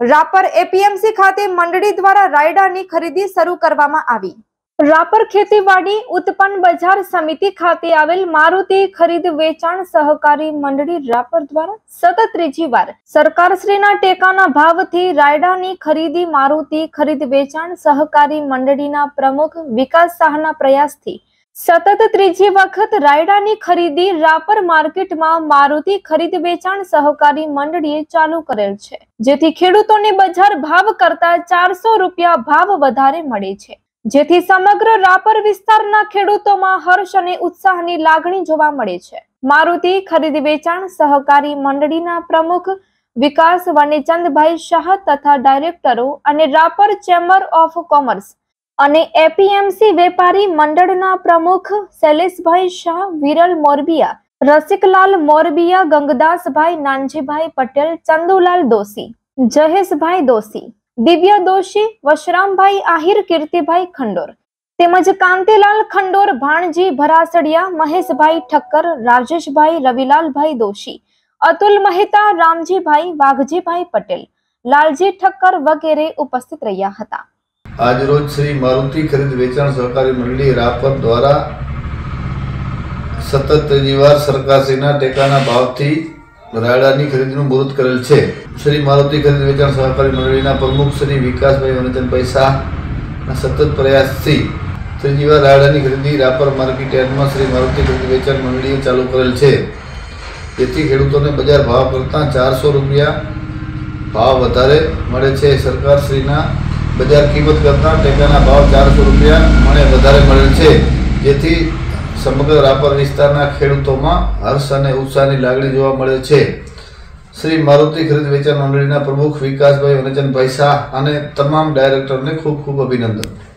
Rapar APMC ખાતે મંડળી દ્વારા રાયડાની ખરીદી શરૂ કરવામાં આવી। રાપર ખેતીવાડી ઉત્પન્ન બજાર સમિતિ ખાતે આવેલ મારુતિ ખરીદ વેચાણ સહકારી મંડળી રાપર દ્વારા સતત ત્રીજી વાર સરકારશ્રીના ટેકાના ભાવથી રાયડાની ખરીદી મારુતિ ખરીદ વેચાણ સહકારી મંડળીના પ્રમુખ વિકાસ શાહના પ્રયાસથી સતત ત્રીજી વખત રાયડાની ખરીદી રાપર માર્કેટમાં મારુતિ ખરીદ વેચાણ સહકારી મંડળીએ ચાલુ કરેલ છે, જેથી ખેડૂતોને બજાર ભાવ કરતા 400 રૂપિયા ભાવ વધારે મળે છે, જેથી સમગ્ર રાપર વિસ્તારના ખેડૂતોમાં હર્ષ અને ઉત્સાહની લાગણી જોવા મળે છે। મારુતિ ખરીદ વેચાણ સહકારી મંડળીના પ્રમુખ વિકાસ વનેચંદભાઈ શાહ તથા ડાયરેક્ટરો અને રાપર ચેમ્બર ઓફ કોમર્સ અને એપીએમસી વેપારી મંડળના પ્રમુખ શૈલેષભાઈ શાહ, વિરલ મોરબિયા, રસિકલાલ મોરબિયા, ગંગદાસભાઈ નાનજીભાઈ પટેલ, ચંદુલાલ દોશી, જયેશભાઈ દોશી, દિવ્ય દોશી, વશરામભાઈ આહિર, કીર્તિભાઈ ખંડોર તેમજ કાંતિલાલ ખંડોર, ભાણજી ભરાસડિયા, મહેશભાઈ ઠક્કર, રાજેશભાઈ, રવિલાલભાઈ દોશી, અતુલ મહેતા, રામજીભાઈ, વાઘજીભાઈ પટેલ, લાલજી ઠક્કર વગેરે ઉપસ્થિત રહ્યા હતા। आज रोज श्री मारुति खरीद वेचाण सहकारी मंडली रापर द्वारा सतत त्रीजी वार सरकारश्रीना टेकाना भावथी रायडानी खरीदीनुं मुहूर्त करेल छे। श्री मारुति खरीद वेचाण सहकारी मंडलीना प्रमुख श्री विकासभाई वनेचंदभाई शाह सतत प्रयासथी त्रीजी वार रायडानी खरीदी रापर मार्केट यार्डमां श्री मारुति खरीद वेचाण मंडलीए चालू करेल छे, जेथी खेडूतोने बजार भाव करता 400 रूपिया भाव वधारे मळे छे। सरकारश्रीना बजार किंमत करता टेकाना भाव 400 रूपिया मणे वधारे मळेल छे, जेथी समग्र रापर विस्तारना खेडूतोमां हर्ष अने उत्साहनी लागणी जोवा मळे छे। श्री मारुति खरीद वेचाण मंडळीना प्रमुख विकासभाई वनेचंदभाई शाह अने तमाम डायरेक्टरने खूब खूब अभिनंदन।